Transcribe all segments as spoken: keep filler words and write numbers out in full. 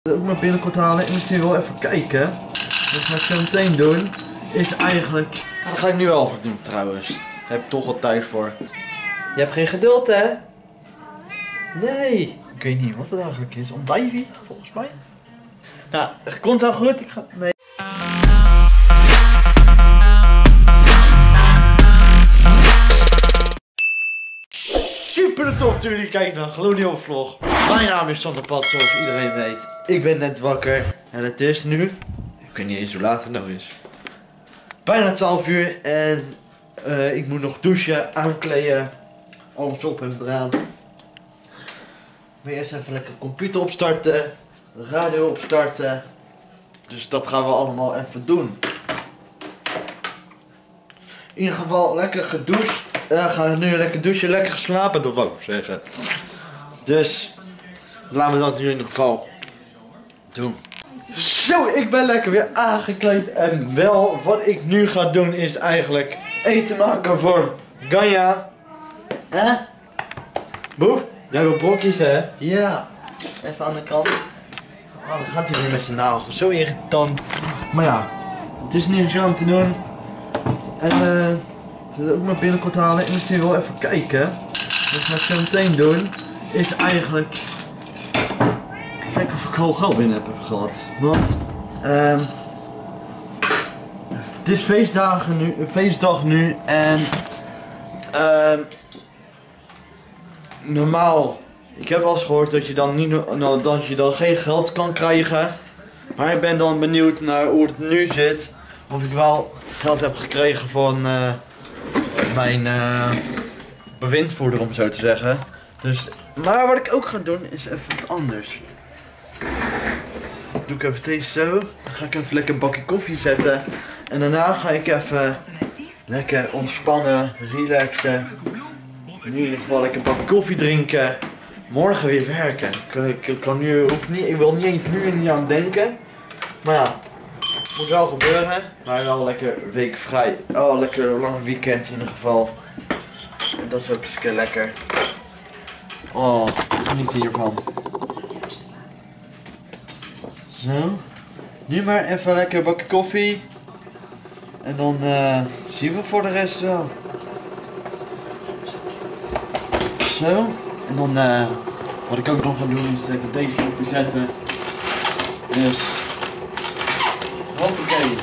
Ook maar binnenkort halen. Ik moet hier wel even kijken. Wat ga ik zo meteen doen is eigenlijk... Nou, dat ga ik nu wel even doen trouwens. Daar heb ik toch wat tijd voor. Je hebt geen geduld hè? Nee. Ik weet niet wat het eigenlijk is. Ontbijvie volgens mij. Nou, het komt wel goed. Ik ga... Nee. Super tof dat jullie kijken naar een gloednieuwe vlog. Mijn naam is Sander Pat, zoals iedereen weet. Ik ben net wakker en het is nu, ik weet niet eens hoe laat het nou is, bijna twaalf uur en uh, ik moet nog douchen, aankleden, alles op en eraan. Ik wil eerst even lekker de computer opstarten, de radio opstarten. Dus dat gaan we allemaal even doen. In ieder geval lekker gedoucht. Ja, ga nu lekker douchen, lekker geslapen, dat wou ik zeggen. Dus, laten we dat nu in ieder geval doen. Zo, ik ben lekker weer aangekleed. En wel, wat ik nu ga doen is eigenlijk eten maken voor Ganja. Hè? Boef, jij wil brokjes hè? Ja. Even aan de kant. Oh, dan gaat hij weer met zijn nagel. Zo irritant. Maar ja, het is niet zo om te doen. En eh... Uh, ook maar binnenkort halen. Ik moet hier wel even kijken. Wat ga ik zo meteen doen is eigenlijk kijken of ik al geld binnen heb gehad. Want um, het is feestdagen nu, feestdag nu en um, normaal. Ik heb wel eens gehoord dat je dan niet, nou, dat je dan geen geld kan krijgen. Maar ik ben dan benieuwd naar hoe het nu zit. Of ik wel geld heb gekregen van uh, mijn uh, bewindvoerder, om zo te zeggen. Dus, maar wat ik ook ga doen is even wat anders. Doe ik even deze zo. Dan ga ik even lekker een bakje koffie zetten. En daarna ga ik even lekker ontspannen, relaxen. In ieder geval lekker een bakje koffie drinken. Morgen weer werken. Ik, ik, kan nu, hoef niet, ik wil niet eens nu niet aan denken. Maar ja. Moet wel gebeuren, maar wel lekker week vrij. Oh, lekker een lang weekend in ieder geval. En dat is ook eens een keer lekker. Oh, geniet hiervan. Zo. Nu maar even lekker een bakje koffie. En dan uh, zien we voor de rest wel. Zo. En dan, uh, wat ik ook nog ga doen is even deze op zetten. Dus... Hoppakee.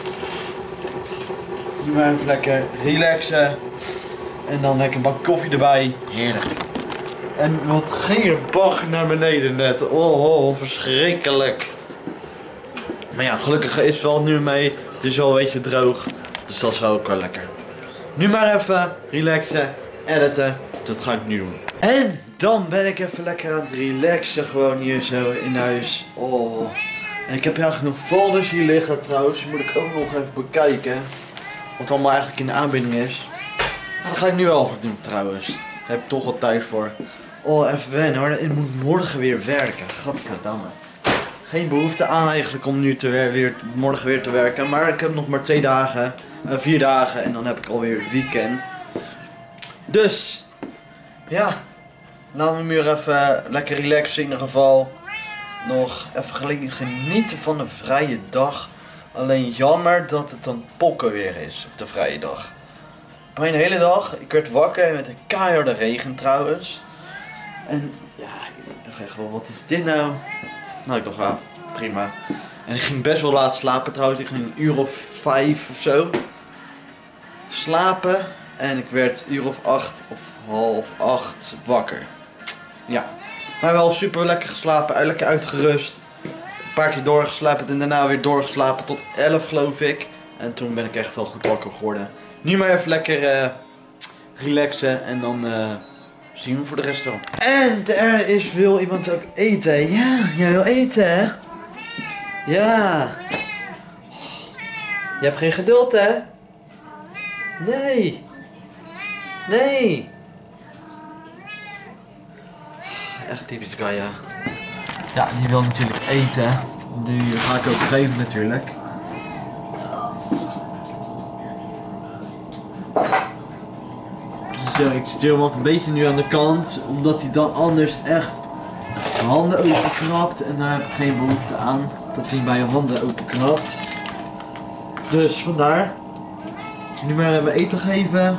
Nu maar even lekker relaxen. En dan lekker een bak koffie erbij. Heerlijk. En wat ging er bag naar beneden net. Oh, oh, verschrikkelijk. Maar ja, gelukkig is het wel nu mee. Het is wel een beetje droog. Dus dat is wel ook wel lekker. Nu maar even relaxen. Editen. Dat ga ik nu doen. En dan ben ik even lekker aan het relaxen. Gewoon hier zo in huis. Oh. En ik heb eigenlijk nog folders hier liggen trouwens, die moet ik ook nog even bekijken. Wat allemaal eigenlijk in de aanbieding is. Nou, dat ga ik nu wel even doen trouwens. Daar heb ik toch wat tijd voor. Oh, even wennen hoor, ik moet morgen weer werken. Gadverdamme. Geen behoefte aan eigenlijk om nu te weer, weer, morgen weer te werken. Maar ik heb nog maar twee dagen, uh, vier dagen en dan heb ik alweer weekend. Dus, ja. Laten we nu weer even lekker relaxen in ieder geval. Nog even genieten van een vrije dag. Alleen jammer dat het dan pokken weer is op de vrije dag. Mijn hele dag, ik werd wakker met een keiharde regen trouwens. En ja, ik dacht echt wel, wat is dit nou? Nou, ik dacht wel, prima. En ik ging best wel laat slapen trouwens. Ik ging een uur of vijf of zo slapen. En ik werd een uur of acht of half acht wakker. Ja. Maar wel super lekker geslapen, lekker uitgerust. Een paar keer doorgeslapen en daarna weer doorgeslapen tot elf geloof ik. En toen ben ik echt wel goed wakker geworden. Nu maar even lekker uh, relaxen en dan uh, zien we voor de rest wel. En er is, wil iemand ook eten. Ja, jij wil eten hè? Ja. Je hebt geen geduld hè? Nee. Nee. Echt typisch Ganja. Ja, die wil natuurlijk eten. Die ga ik ook geven natuurlijk. Zo, ik stuur hem wat een beetje nu aan de kant. Omdat hij dan anders echt handen openknapt en daar heb ik geen behoefte aan dat hij bij je handen openknapt. Dus vandaar. Nu maar even eten geven.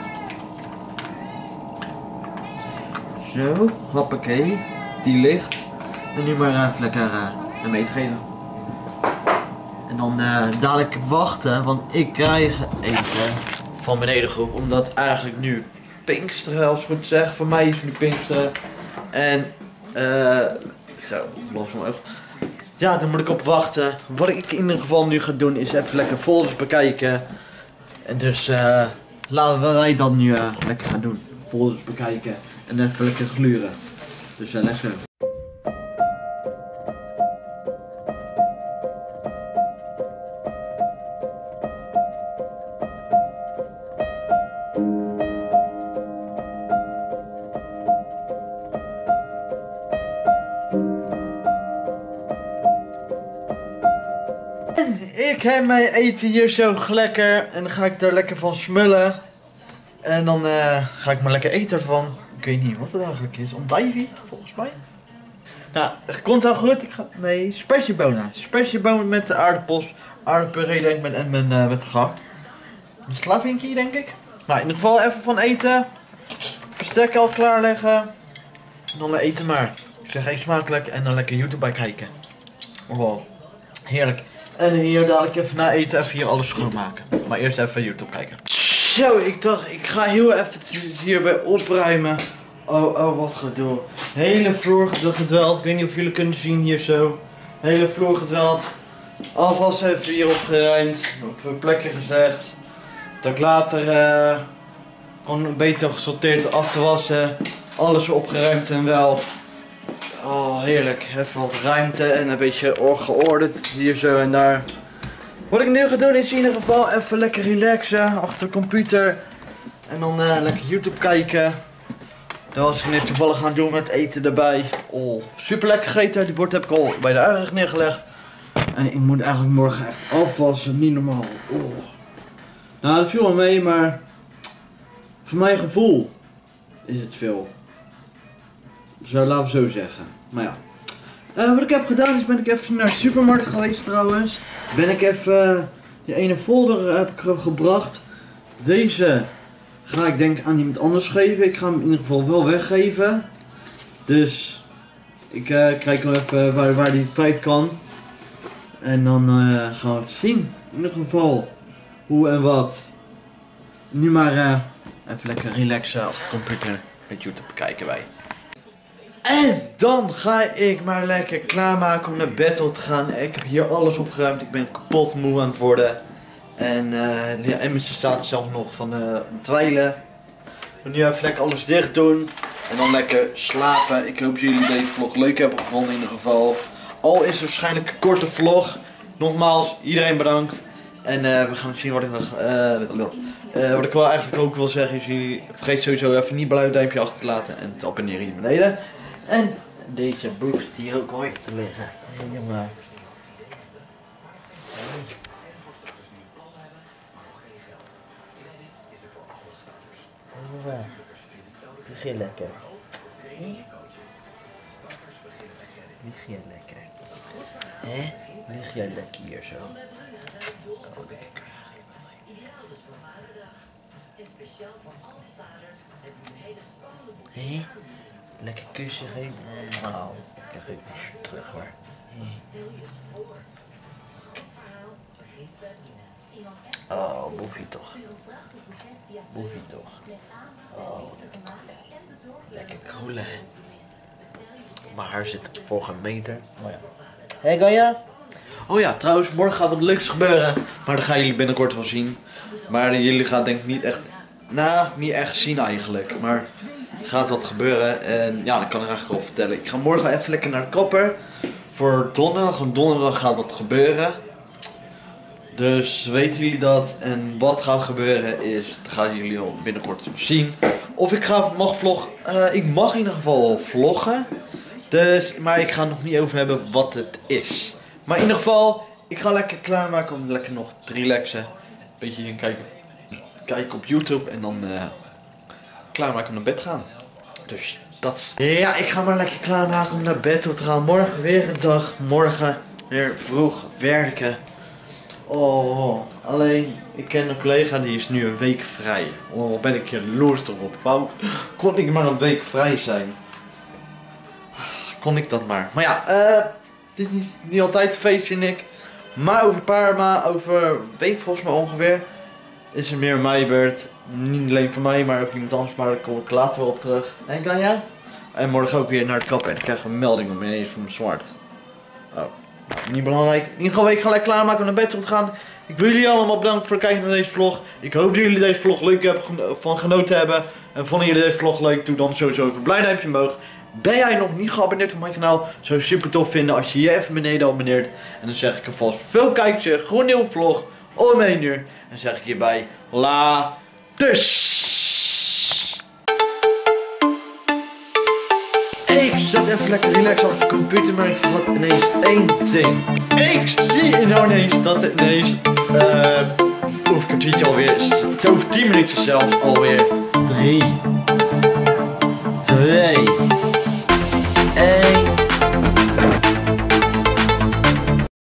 Zo, hoppakee. Die ligt. En nu maar even lekker uh, hem eten geven. En dan uh, dadelijk wachten, want ik krijg eten van beneden groep. Omdat eigenlijk nu Pinksteren, als ik het goed zeg. Voor mij is het nu Pinksteren. En uh, zo, los van even. Ja, daar moet ik op wachten. Wat ik in ieder geval nu ga doen is even lekker folders bekijken. En dus uh, laten wij dat nu uh, lekker gaan doen. Folders bekijken en even lekker gluren. Dus uh, let's go. Ik heb mijn eten hier zo lekker en dan ga ik er lekker van smullen. En dan uh, ga ik maar lekker eten ervan. Ik weet niet wat het eigenlijk is. Andijvie, volgens mij. Nou, het komt wel goed. Ik ga... Nee, spersiebonen. Spersiebonen met de aardappels. Aardappelpuree denk ik met, en met, uh, met gehakt. Een slavinkje denk ik. Nou, in ieder geval even van eten. Bestek al klaarleggen. En dan eten maar. Ik zeg even smakelijk en dan lekker YouTube bij kijken. Wow, heerlijk. En hier dadelijk even na eten even hier alles schoonmaken. Maar eerst even YouTube kijken. Zo, ik dacht ik ga heel even hierbij opruimen. Oh, oh, wat gedoe. Hele vloer gedweld. Ik weet niet of jullie kunnen zien hier zo. Hele vloer gedweld. Alvast even hier opgeruimd. Op een plekje gezegd. Dat ik later uh, gewoon beter gesorteerd af te wassen. Alles opgeruimd en wel. Oh, heerlijk. Even wat ruimte en een beetje geordend hier zo en daar. Wat ik nu ga doen is in ieder geval even lekker relaxen achter de computer. En dan uh, lekker YouTube kijken. Dat was ik net toevallig gaan doen met eten erbij. Oh, super lekker gegeten. Die bord heb ik al bij de uitrecht neergelegd. En ik moet eigenlijk morgen echt afwassen. Niet normaal. Oh. Nou, dat viel wel mee, maar voor mijn gevoel is het veel. Zo, laten we zo zeggen. Maar ja. Uh, wat ik heb gedaan is ben ik even naar de supermarkt geweest trouwens. Ben ik even uh, die ene folder heb ik gebracht. Deze ga ik denk aan iemand anders geven. Ik ga hem in ieder geval wel weggeven. Dus ik uh, kijk wel even waar, waar die kwijt kan. En dan uh, gaan we het zien. In ieder geval hoe en wat. Nu maar uh, even lekker relaxen achter de computer met YouTube kijken wij. En dan ga ik maar lekker klaarmaken om naar bed te gaan. Ik heb hier alles opgeruimd. Ik ben kapot moe aan het worden. En uh, ja, Emmetje staat zelf nog van uh, twijlen. Ik moet nu even lekker alles dicht doen. En dan lekker slapen. Ik hoop jullie deze vlog leuk hebben gevonden in ieder geval. Al is het waarschijnlijk een korte vlog. Nogmaals, iedereen bedankt. En uh, we gaan zien wat ik nog... Uh, uh, wat ik wel eigenlijk ook wil zeggen is jullie vergeet sowieso even niet blauw duimpje achter te laten. En te abonneren hier beneden. En deze broek zit hier ook mooi te liggen. Hey, jongen. Oh, lig je lekker? Lig je lekker? Hé? Lig jij lekker hier zo? Oh, lekker. Hé? Lekker kusje geven. Nou, ik krijg ook niet terug hoor. Oh, boefie toch. Boefie toch. Oh, lekker kroelen. Lekker kroelen. Mijn haar zit voor een meter. Oh ja. Hé hey, Gaia? Oh ja, trouwens, morgen gaat wat leuks gebeuren. Maar dat gaan jullie binnenkort wel zien. Maar jullie gaan denk ik niet echt... Nou, niet echt zien eigenlijk. Maar... gaat wat gebeuren en ja, dat kan ik eigenlijk wel vertellen. Ik ga morgen even lekker naar de kapper voor donderdag, want donderdag gaat wat gebeuren. Dus weten jullie dat en wat gaat gebeuren is, dat gaan jullie al binnenkort zien. Of ik ga, mag vloggen, uh, ik mag in ieder geval wel vloggen, dus, maar ik ga het nog niet over hebben wat het is. Maar in ieder geval, ik ga lekker klaarmaken om lekker nog te relaxen. Beetje hier kijken, kijken op YouTube en dan... Uh, klaarmaken om naar bed gaan. Dus dat... Ja, ik ga maar lekker klaarmaken om naar bed toe te gaan. Morgen weer een dag. Morgen weer vroeg werken. Oh, alleen, ik ken een collega die is nu een week vrij. Oh, ben ik jaloers erop. Wou, kon ik maar een week vrij zijn. Kon ik dat maar. Maar ja, uh, dit is niet, niet altijd een feestje, Nick. Maar over een paar maanden, over een week volgens mij ongeveer, is er meer mijn beurt. Niet alleen voor mij, maar ook iemand anders. Maar daar kom ik later wel op terug. En kan jij? En morgen ook weer naar het kappen en ik krijg een melding op ineens van mijn zwart. Oh, nou, niet belangrijk. In ieder geval, ik ga lekker klaarmaken om naar bed toe te gaan. Ik wil jullie allemaal bedanken voor het kijken naar deze vlog. Ik hoop dat jullie deze vlog leuk hebben, van genoten hebben. En vonden jullie deze vlog leuk, doe dan sowieso even een blij duimpje omhoog. Ben jij nog niet geabonneerd op mijn kanaal? Zou ik super tof vinden als je je even beneden abonneert. En dan zeg ik alvast veel kijkers, gewoon een nieuwe vlog om één uur. En zeg ik hierbij laters. Ik zat even lekker relaxed achter de computer, maar ik vergat ineens één ding. Ik zie nou ineens dat het ineens, uh, over een kwartiertje alweer, over tien minuutjes zelfs alweer drie